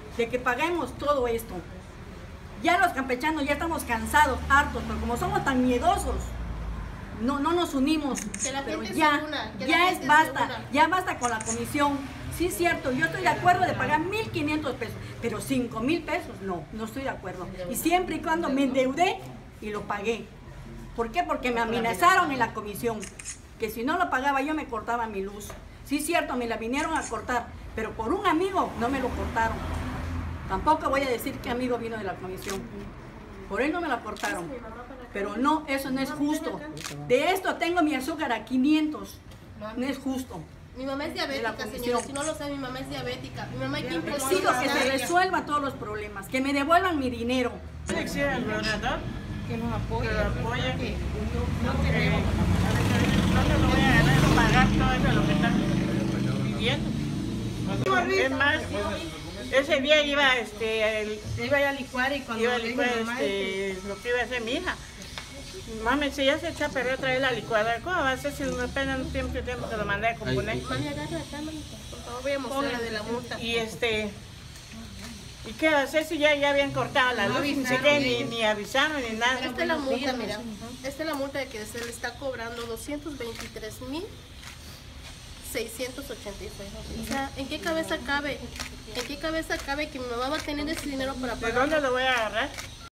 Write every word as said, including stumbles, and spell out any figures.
de que paguemos todo esto. Ya los campechanos ya estamos cansados, hartos, pero como somos tan miedosos, no, no nos unimos. Que la pero gente ya, se una, que ya la es gente basta, se una. ya basta con la comisión. Sí es cierto, yo estoy de acuerdo de pagar mil quinientos pesos, pero cinco mil pesos no, no estoy de acuerdo. Y siempre y cuando me endeudé y lo pagué. ¿Por qué? Porque me amenazaron en la comisión, que si no lo pagaba yo me cortaba mi luz. Sí es cierto, me la vinieron a cortar, pero por un amigo no me lo cortaron. Tampoco voy a decir qué amigo vino de la comisión. Por él no me la cortaron. Pero no, eso no es justo. De esto tengo mi azúcar a quinientos. No es justo. Mi mamá es diabética, señora. Si no lo sabe, mi mamá es diabética. Mi mamá hay que Exijo que se resuelvan todos los problemas, que me devuelvan mi dinero. Le exijo al gobernador que nos apoye, que lo apoye, que no queremos. No se lo voy a ganar a pagar todo eso lo que están viviendo. Es más, ese día iba, este, el, iba a licuar y cuando iba a le licuar dijo, mamá, este, lo que iba a hacer mi hija. Mami, si ya se echa a perder otra vez la licuadora, ¿cómo va a ser si apenas un tiempo, tiempo que lo mandé a componer? Mami, agarra acá, manita. Por favor, voy a mostrar la de la multa. Y este, ¿y qué va a hacer si ya, ya habían cortado la No luz? Ni avisaron siquiera ni, ellos. ni avisaron ni nada. Esta es la multa, mira. Esta es la multa de que se le está cobrando doscientos veintitrés mil seiscientos ochenta y seis. O sea, ¿en qué cabeza cabe? ¿En qué cabeza cabe que mi mamá va a tener ese dinero para ¿De pagar? dónde lo voy a agarrar?